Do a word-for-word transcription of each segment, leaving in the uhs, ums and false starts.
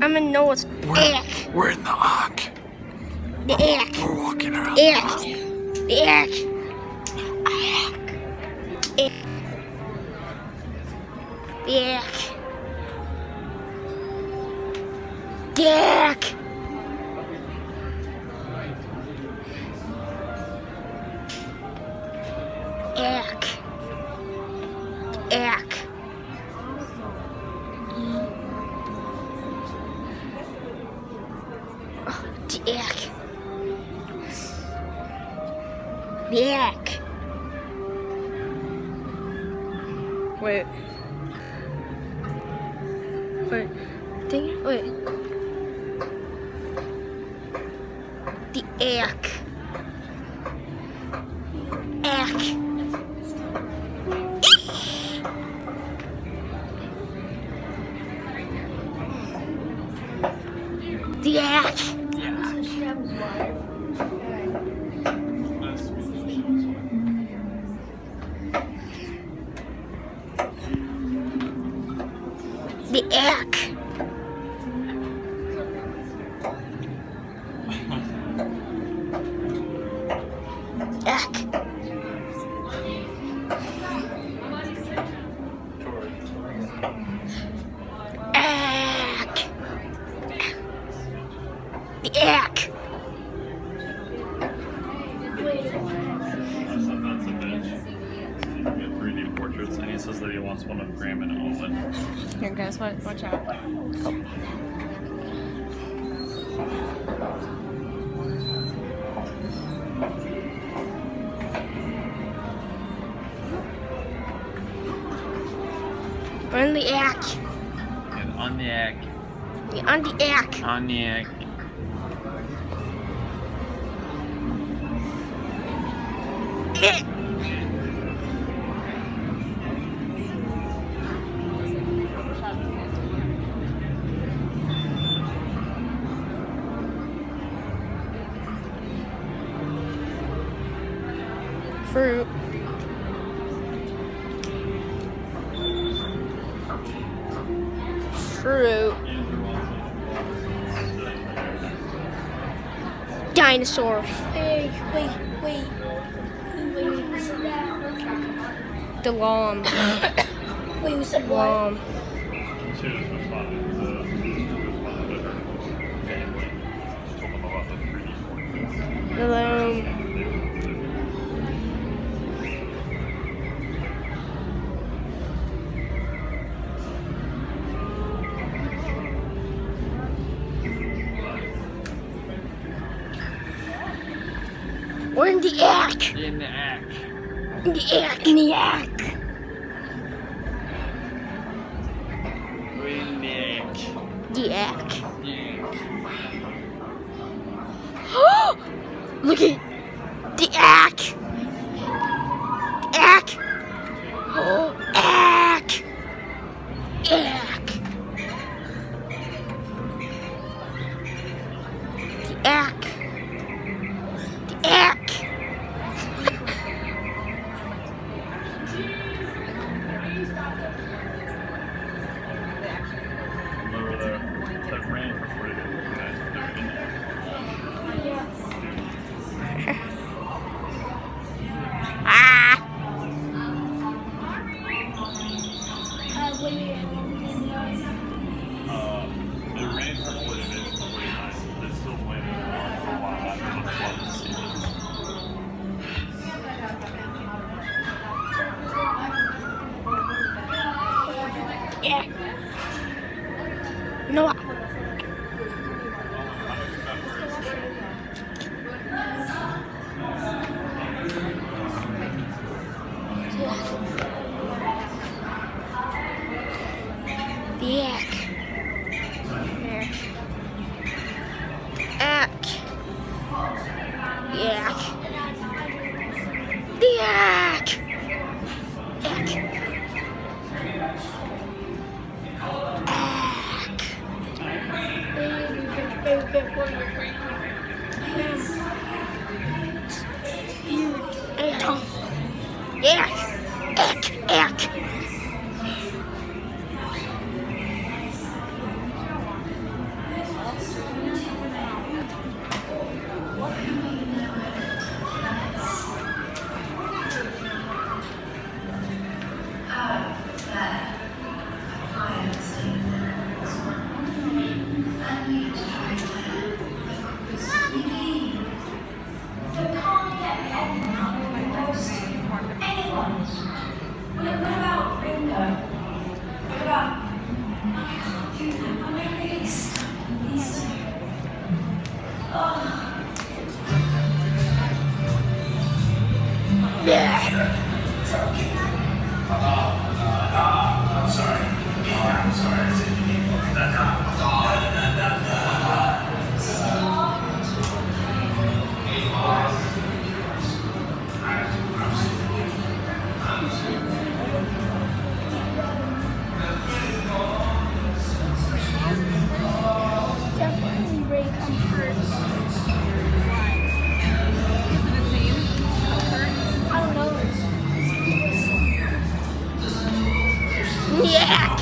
I'm in Noah's Ark. We're in the Ark. The Ark. We're walking around. Ark. The Ark. Ark. The Ark. The Ark. Ark. Ark. The Ark. The Ark. Wait. Wait. Dang it. Wait. The Ark. Ark. The Ark. The Ark. Ark. Ark. The Ark. three D portraits, and he says that he wants one of Graham and Owen. Here, guys, watch, watch out. We're in the Ark. And on the Ark. We're on the Ark. On the Ark. Fruit. Fruit. Dinosaur. Hey, wait, wait. Wait, what's that? The llama. Wait, what's that? Llama. She was responding to the family. She told them about the three D portraits. The llama. We're in the Ark. In the Ark. In the Ark. In the Ark. We're in the Ark. The Ark. Yeah. Look at the Ark. The Ark. Oh, Ark. Ark. The Ark. Ark. Remember the, that ran for forty days. Ah. Uh, it ran for forty days before you guys. They still went on for a while after the flood season. Yeah. Noah. The Ark. Ark. The Ark. The Ark. Ark. Ark. Ark. Ark. Yeah. Definitely rate comfort. Is it the same comfort? I don't know. Yak.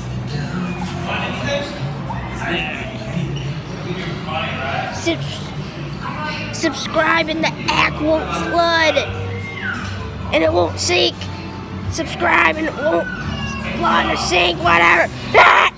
Subs- subscribe and the act won't flood. And it won't sink. Subscribe and it won't flood or sink, whatever. Ah!